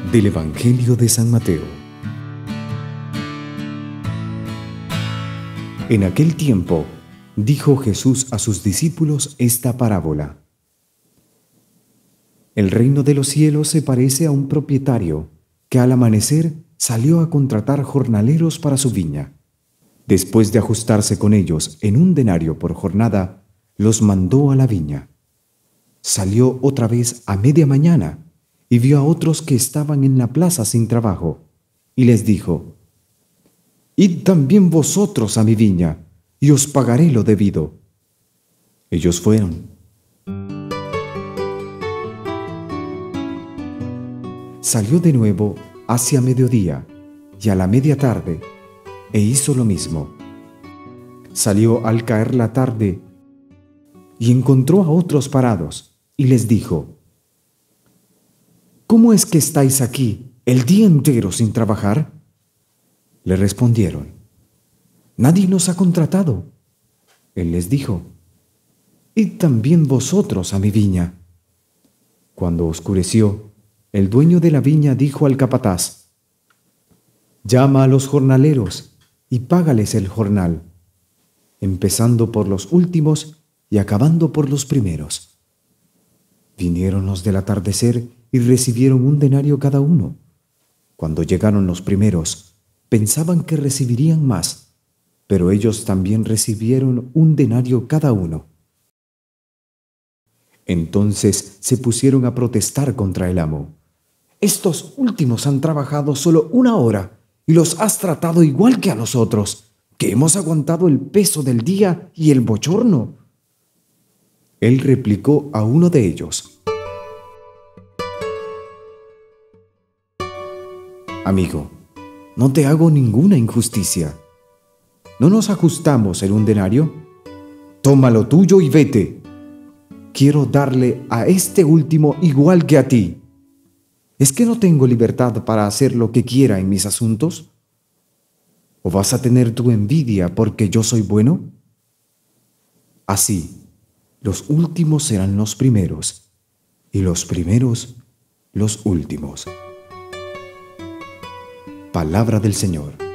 Del Evangelio de San Mateo. En aquel tiempo, dijo Jesús a sus discípulos esta parábola. El reino de los cielos se parece a un propietario que al amanecer salió a contratar jornaleros para su viña. Después de ajustarse con ellos en 1 denario por jornada, los mandó a la viña. Salió otra vez a media mañana y vio a otros que estaban en la plaza sin trabajo, y les dijo: «Id también vosotros a mi viña, y os pagaré lo debido». Ellos fueron. Salió de nuevo hacia mediodía y a la media tarde, e hizo lo mismo. Salió al caer la tarde y encontró a otros parados, y les dijo: «¿Cómo es que estáis aquí el día entero sin trabajar?». Le respondieron: «Nadie nos ha contratado». Él les dijo: «Id también vosotros a mi viña». Cuando oscureció, el dueño de la viña dijo al capataz: «Llama a los jornaleros y págales el jornal, empezando por los últimos y acabando por los primeros». Vinieron los del atardecer y recibieron 1 denario cada uno. Cuando llegaron los primeros, pensaban que recibirían más, pero ellos también recibieron 1 denario cada uno. Entonces se pusieron a protestar contra el amo: «Estos últimos han trabajado solo 1 hora y los has tratado igual que a nosotros, que hemos aguantado el peso del día y el bochorno». Él replicó a uno de ellos: «Amigo, no te hago ninguna injusticia. ¿No nos ajustamos en 1 denario? Toma lo tuyo y vete. Quiero darle a este último igual que a ti. ¿Es que no tengo libertad para hacer lo que quiera en mis asuntos? ¿O vas a tener tu envidia porque yo soy bueno? Así, los últimos serán los primeros, y los primeros los últimos». Palabra del Señor.